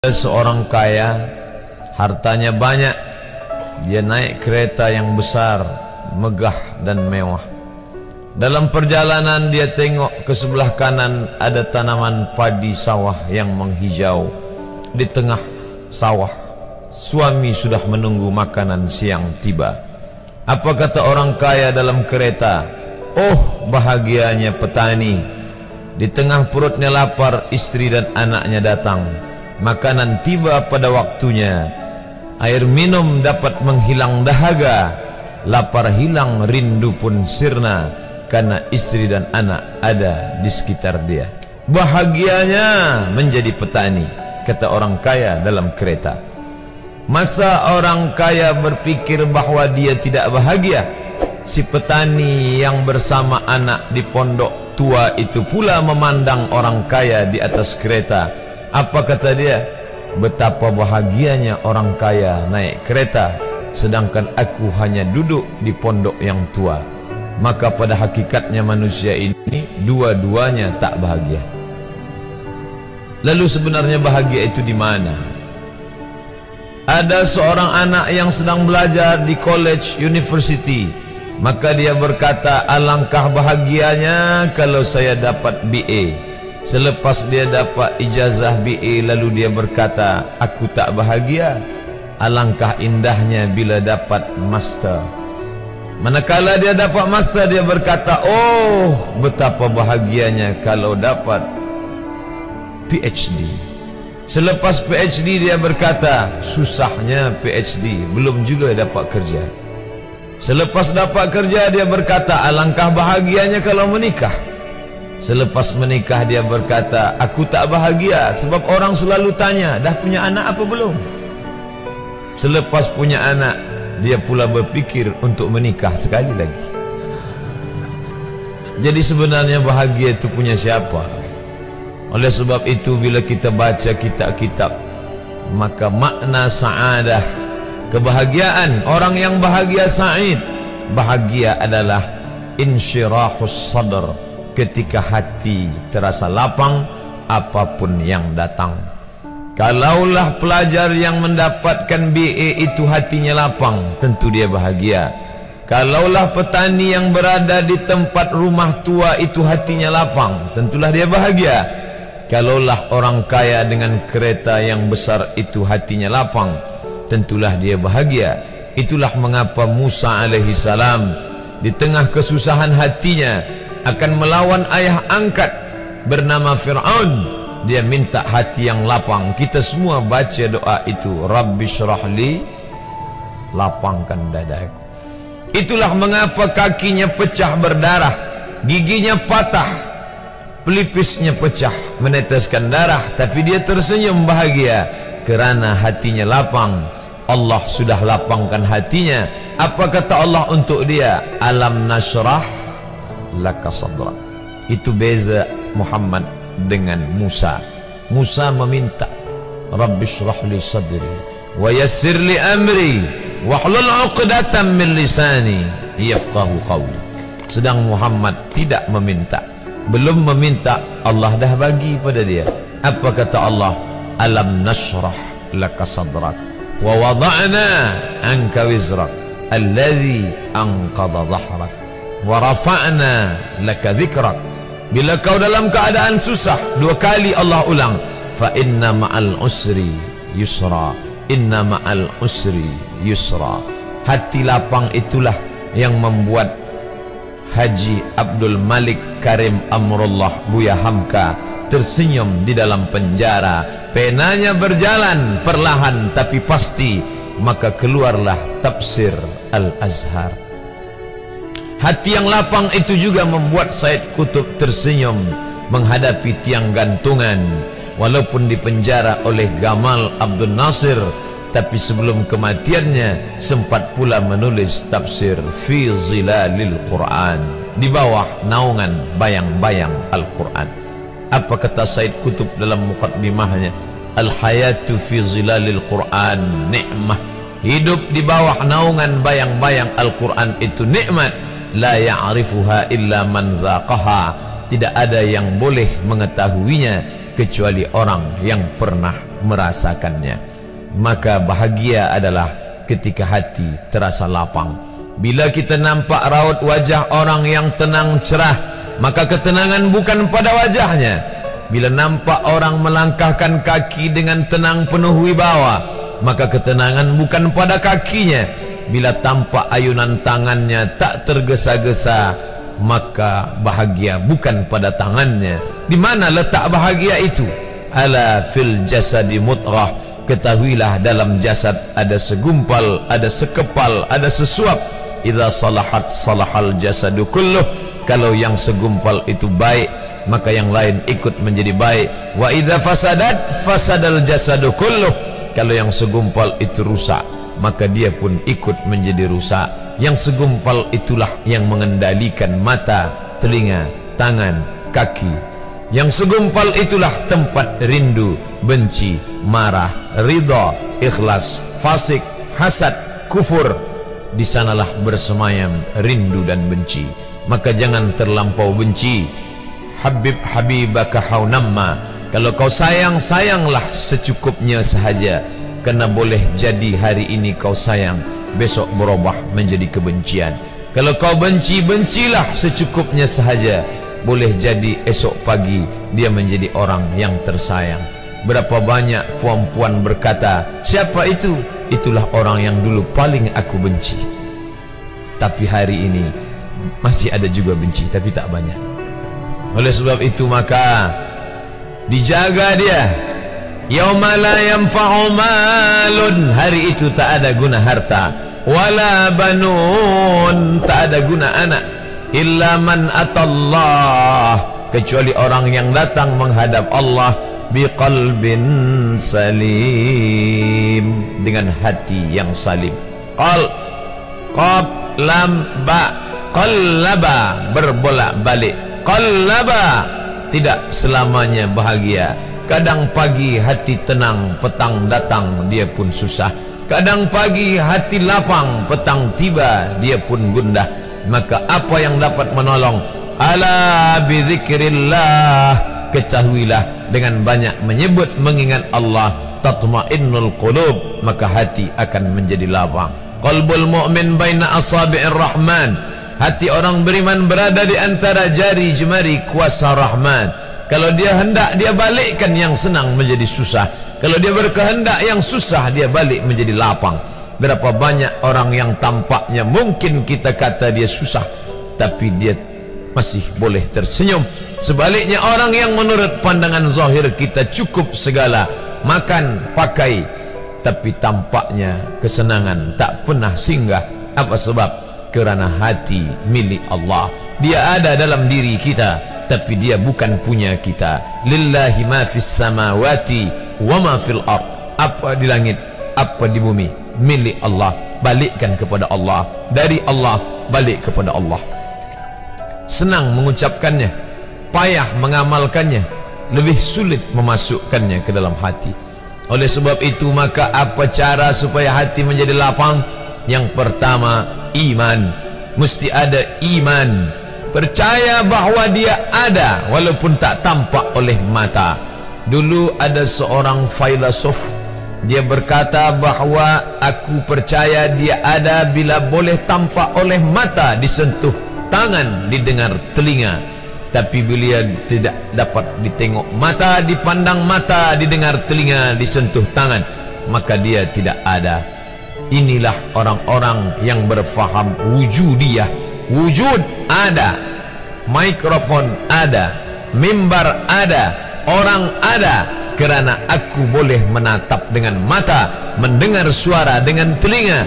Seorang kaya, hartanya banyak, dia naik kereta yang besar, megah dan mewah. Dalam perjalanan dia tengok ke sebelah kanan ada tanaman padi sawah yang menghijau. Di tengah sawah, suami sudah menunggu makanan siang tiba. Apa kata orang kaya dalam kereta? Oh, bahagianya petani. Di tengah perutnya lapar, istri dan anaknya datang. Makanan tiba pada waktunya. Air minum dapat menghilang dahaga. Lapar hilang, rindu pun sirna, karena istri dan anak ada di sekitar dia. Bahagianya menjadi petani, kata orang kaya dalam kereta. Masa orang kaya berpikir bahwa dia tidak bahagia? Si petani yang bersama anak di pondok tua itu pula memandang orang kaya di atas kereta. Apa kata dia? Betapa bahagianya orang kaya naik kereta, sedangkan aku hanya duduk di pondok yang tua. Maka pada hakikatnya manusia ini dua-duanya tak bahagia. Lalu sebenarnya bahagia itu di mana? Ada seorang anak yang sedang belajar di college university. Maka dia berkata, alangkah bahagianya kalau saya dapat BA. Selepas dia dapat ijazah BA, lalu dia berkata, aku tak bahagia. Alangkah indahnya bila dapat master. Manakala dia dapat master, dia berkata, oh, betapa bahagianya kalau dapat PhD. Selepas PhD dia berkata, susahnya PhD, belum juga dapat kerja. Selepas dapat kerja dia berkata, alangkah bahagianya kalau menikah. Selepas menikah dia berkata, aku tak bahagia sebab orang selalu tanya, dah punya anak apa belum? Selepas punya anak, dia pula berpikir untuk menikah sekali lagi. Jadi sebenarnya bahagia itu punya siapa? Oleh sebab itu bila kita baca kitab-kitab, maka makna sa'adah, kebahagiaan, orang yang bahagia sa'id, bahagia adalah insyirahus sadr, ketika hati terasa lapang apapun yang datang. Kalaulah pelajar yang mendapatkan BA itu hatinya lapang, tentu dia bahagia. Kalaulah petani yang berada di tempat rumah tua itu hatinya lapang, tentulah dia bahagia. Kalaulah orang kaya dengan kereta yang besar itu hatinya lapang, tentulah dia bahagia. Itulah mengapa Musa alaihi salam di tengah kesusahan hatinya akan melawan ayah angkat bernama Fir'aun, dia minta hati yang lapang. Kita semua baca doa itu, Rabbi syrahli, lapangkan dadaku. Itulah mengapa kakinya pecah berdarah, giginya patah, pelipisnya pecah meneteskan darah, tapi dia tersenyum bahagia kerana hatinya lapang. Allah sudah lapangkan hatinya. Apa kata Allah untuk dia? Alam nashrah laka sadrak. Itu beza Muhammad dengan Musa. Musa meminta, Rabbi shrah li sadri wa yassir li amri wahlul 'uqdatam min lisani yafqahu qawli. Sedang Muhammad tidak meminta. Belum meminta, Allah dah bagi pada dia. Apa kata Allah? Alam nashrah laka sadrak wa wada'na anka wizrak alladhi anqadha dhahrak wa rafa'na laka dhikrak. Bila kau dalam keadaan susah, dua kali Allah ulang, fa inna ma'al usri yusra, inna ma'al usri yusra. Hati lapang itulah yang membuat Haji Abdul Malik Karim Amrullah Buya Hamka tersenyum di dalam penjara. Penanya berjalan perlahan tapi pasti, maka keluarlah tafsir Al-Azhar. Hati yang lapang itu juga membuat Said Qutb tersenyum menghadapi tiang gantungan. Walaupun dipenjara oleh Gamal Abdul Nasir, tapi sebelum kematiannya sempat pula menulis tafsir Fi Zilalil Quran, di bawah naungan bayang-bayang Al-Quran. Apa kata Said Qutb dalam muqaddimahnya? Al-hayatu fi zilalil Quran ni'mah. Hidup di bawah naungan bayang-bayang Al-Quran itu nikmat. La ya'rifuha illa man zaqaha. Tidak ada yang boleh mengetahuinya kecuali orang yang pernah merasakannya. Maka bahagia adalah ketika hati terasa lapang. Bila kita nampak raut wajah orang yang tenang cerah, maka ketenangan bukan pada wajahnya. Bila nampak orang melangkahkan kaki dengan tenang penuh wibawa, maka ketenangan bukan pada kakinya. Bila tampak ayunan tangannya tak tergesa-gesa, maka bahagia bukan pada tangannya. Di mana letak bahagia itu? Ala fil jasadi mutrah. Ketahuilah dalam jasad ada segumpal, ada sekepal, ada sesuap. Idza salahat salahal jasadu kulluh. Kalau yang segumpal itu baik, maka yang lain ikut menjadi baik. Wa idza fasadat fasadal jasadu kulluh. Kalau yang segumpal itu rusak, maka dia pun ikut menjadi rusak. Yang segumpal itulah yang mengendalikan mata, telinga, tangan, kaki. Yang segumpal itulah tempat rindu, benci, marah, ridha, ikhlas, fasik, hasad, kufur. Di sanalah bersemayam rindu dan benci. Maka jangan terlampau benci. Habib habibaka haunamma. Kalau kau sayang, sayanglah secukupnya sahaja. Karena boleh jadi hari ini kau sayang, besok berubah menjadi kebencian. Kalau kau benci, bencilah secukupnya sahaja. Boleh jadi esok pagi dia menjadi orang yang tersayang. Berapa banyak puan-puan berkata, siapa itu? Itulah orang yang dulu paling aku benci. Tapi hari ini masih ada juga benci, tapi tak banyak. Oleh sebab itu maka dijaga dia. Yauma la yanfa'u malun. Hari itu tak ada guna harta, wala banun, tak ada guna anak, illa man atallah, kecuali orang yang datang menghadap Allah biqalbin salim, dengan hati yang salim. Qab lam ba, qallaba, berbolak-balik. Qallaba, tidak selamanya bahagia. Kadang pagi hati tenang, petang datang dia pun susah. Kadang pagi hati lapang, petang tiba dia pun gundah. Maka apa yang dapat menolong? Ala bizikrillah, ketahuilah dengan banyak menyebut mengingat Allah, tatma'innul qulub, maka hati akan menjadi lapang. Qalbul mu'min baina asabi'ir rahman, hati orang beriman berada di antara jari jemari kuasa Rahman. Kalau dia hendak, dia balikkan yang senang menjadi susah. Kalau dia berkehendak yang susah, dia balik menjadi lapang. Berapa banyak orang yang tampaknya mungkin kita kata dia susah, tapi dia masih boleh tersenyum. Sebaliknya orang yang menurut pandangan zahir kita cukup segala, makan, pakai, tapi tampaknya kesenangan tak pernah singgah. Apa sebab? Kerana hati milik Allah. Dia ada dalam diri kita, tapi dia bukan punya kita. Lillahi ma fis samawati wa ma fil ard. Apa di langit, apa di bumi, milik Allah. Balikkan kepada Allah, dari Allah balik kepada Allah. Senang mengucapkannya, payah mengamalkannya, lebih sulit memasukkannya ke dalam hati. Oleh sebab itu maka apa cara supaya hati menjadi lapang? Yang pertama, iman. Mesti ada iman, percaya bahawa dia ada walaupun tak tampak oleh mata. Dulu ada seorang filosof, dia berkata bahawa aku percaya dia ada bila boleh tampak oleh mata, disentuh tangan, didengar telinga. Tapi bila tidak dapat ditengok mata, dipandang mata, didengar telinga, disentuh tangan, maka dia tidak ada. Inilah orang-orang yang berfaham wujudiyah. Wujud ada, mikrofon ada, mimbar ada, orang ada, kerana aku boleh menatap dengan mata, mendengar suara dengan telinga,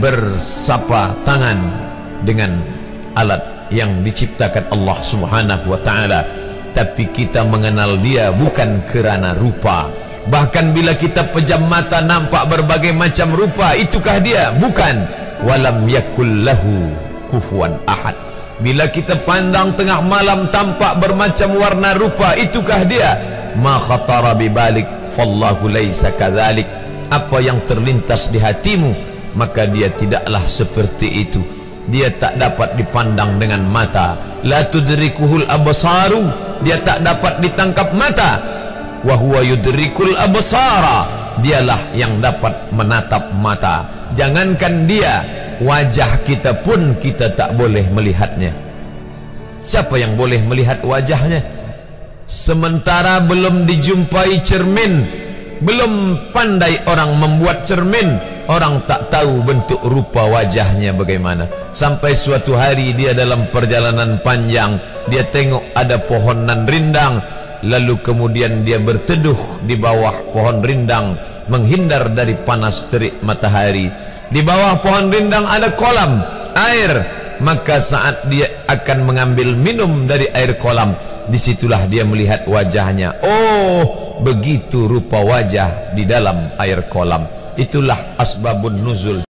bersapa tangan dengan alat yang diciptakan Allah Subhanahu wa ta'ala. Tapi kita mengenal dia bukan kerana rupa. Bahkan bila kita pejam mata nampak berbagai macam rupa, itukah dia? Bukan. Walam yakul lahu kufuwan ahad. Bila kita pandang tengah malam tampak bermacam warna rupa, itukah dia? Ma khatara bibalik fallahu laisa kadzalik. Apa yang terlintas di hatimu, maka dia tidaklah seperti itu. Dia tak dapat dipandang dengan mata. La tudrikuhul absaru, dia tak dapat ditangkap mata. wa huwa yudrikul absara, dialah yang dapat menatap mata. Jangankan dia, wajah kita pun kita tak boleh melihatnya. Siapa yang boleh melihat wajahnya? Sementara belum dijumpai cermin, belum pandai orang membuat cermin, orang tak tahu bentuk rupa wajahnya bagaimana. Sampai suatu hari dia dalam perjalanan panjang, dia tengok ada pohonan rindang, lalu kemudian dia berteduh di bawah pohon rindang, menghindar dari panas terik matahari. Di bawah pohon rindang ada kolam air, maka saat dia akan mengambil minum dari air kolam, disitulah dia melihat wajahnya. Oh, begitu rupa wajah di dalam air kolam. Itulah asbabun nuzul.